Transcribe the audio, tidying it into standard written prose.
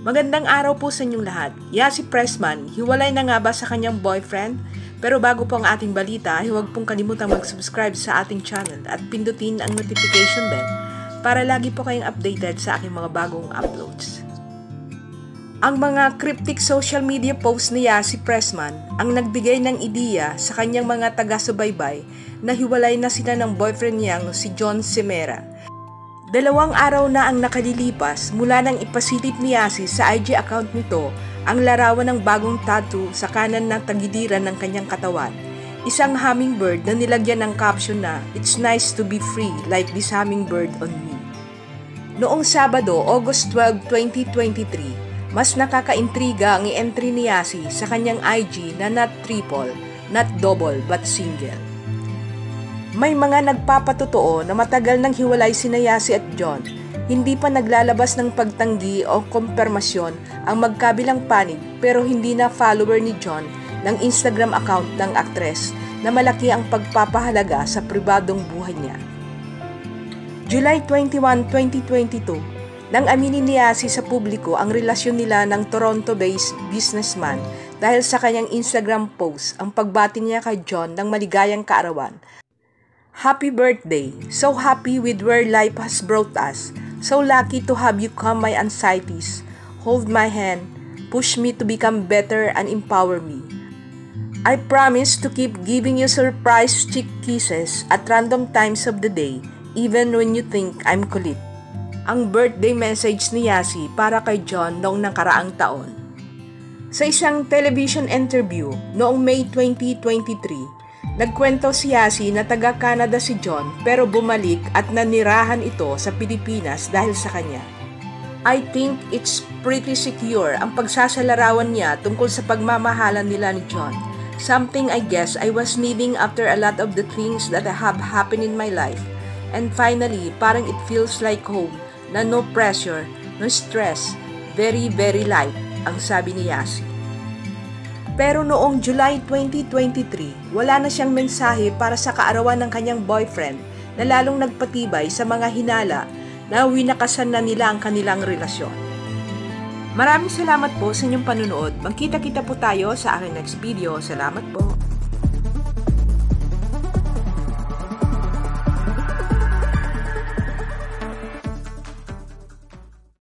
Magandang araw po sa inyong lahat. Yasi Pressman, hiwalay na nga ba sa kanyang boyfriend? Pero bago po ang ating balita, huwag pong kalimutang mag-subscribe sa ating channel at pindutin ang notification bell para lagi po kayong updated sa aking mga bagong uploads. Ang mga cryptic social media posts ni Yasi Pressman ang nagbigay ng ideya sa kanyang mga taga-subaybay na hiwalay na sila ng boyfriend niyang si John Semera. 2 araw na ang nakalilipas mula nang ipasilip ni Yasi sa IG account nito ang larawan ng bagong tattoo sa kanan ng tagiliran ng kanyang katawan. Isang hummingbird na nilagyan ng caption na, "It's nice to be free like this hummingbird on me." Noong Sabado, August 12, 2023, mas nakakaintriga ang i-entry ni Yasi sa kanyang IG na not triple, not double, but single. May mga nagpapatotoo na matagal nang hiwalay sina Yasi at John. Hindi pa naglalabas ng pagtanggi o kumpirmasyon ang magkabilang panig pero hindi na follower ni John ng Instagram account ng aktres na malaki ang pagpapahalaga sa pribadong buhay niya. July 21, 2022, nang aminin ni Yasi sa publiko ang relasyon nila ng Toronto-based businessman dahil sa kanyang Instagram post ang pagbati niya kay John ng maligayang kaarawan. "Happy birthday! So happy with where life has brought us. So lucky to have you calm my anxieties, hold my hand, push me to become better and empower me. I promise to keep giving you surprise cheek kisses at random times of the day, even when you think I'm kulit." Ang birthday message ni Yasi para kay John noong nakaraang taon. Sa isang television interview noong May 2023, nagkwento si Yasi na taga-Canada si John pero bumalik at nanirahan ito sa Pilipinas dahil sa kanya. "I think it's pretty secure ang pagsasalarawan niya tungkol sa pagmamahalan nila ni John. Something I guess I was needing after a lot of the things that have happened in my life. And finally, parang it feels like home na no pressure, no stress, very very light," ang sabi ni Yasi. Pero noong July 2023, wala na siyang mensahe para sa kaarawan ng kanyang boyfriend na lalong nagpatibay sa mga hinala na winakasan na nila ang kanilang relasyon. Maraming salamat po sa inyong panunood. Magkita-kita po tayo sa aking next video. Salamat po.